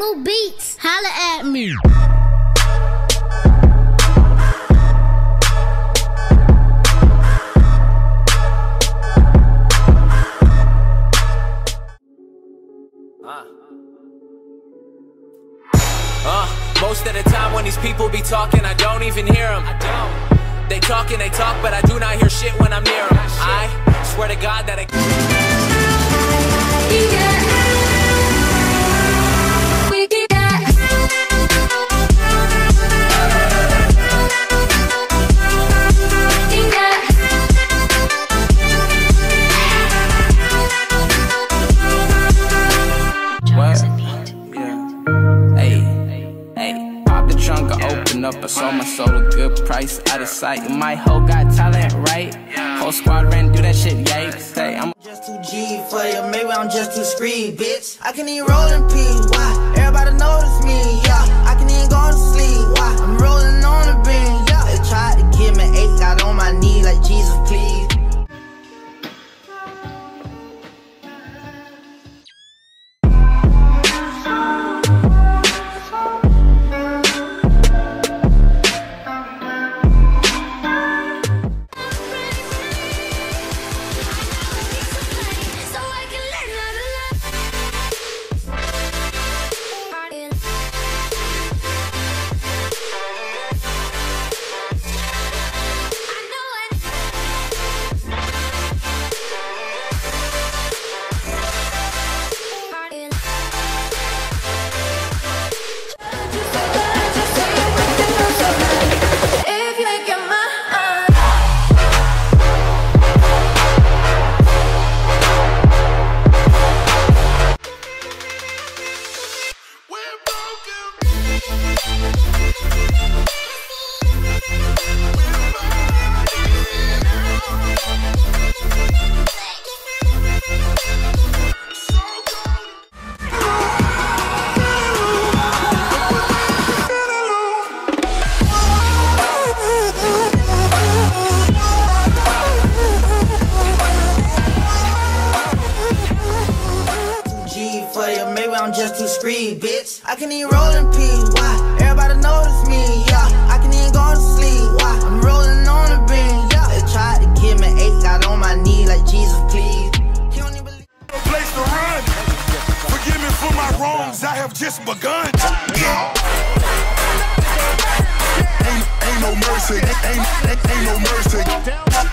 Rebel Beats, holla at me. Most of the time when these people be talking, I don't even hear them. They talk and they talk, but I do not hear shit when I'm near them. I swear to God that I sold my soul a good price, out of sight. My hoe got talent, right? Whole squad ran do that shit, yikes. Hey, I'm just too G for you, maybe I'm just too screed, bitch. I can even roll in peace, why? Everybody notice me, yeah. I can even go to sleep, why? I'm rolling on the beam, yeah. They tried to give me 8, got on my knee like Jesus, please. I'm just too screed, bitch. I can even roll in peace, why? Everybody notice me, yeah. I can even go to sleep, why? I'm rolling on the beam, yeah. They tried to give me 8, got on my knee like Jesus, please. He don't even believe. A place to run. Forgive me for my wrongs, I have just begun. Ain't no mercy, ain't no mercy.